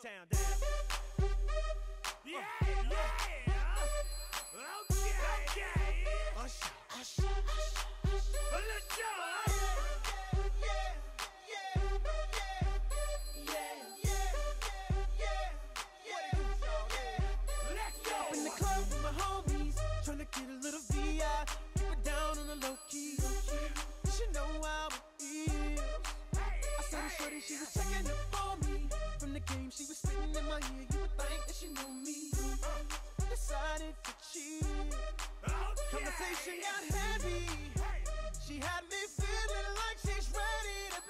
H-Town down. Yeah, yeah. Okay. Usher, usher, usher. Let's go. Get a little VI, keep it down on the low key. You should know how it is. I saw the shorty, she was checking up on me. From the game, she was spitting in my ear. You would think that she knew me. Decided to cheat. Conversation got heavy. She had me feeling like she's ready to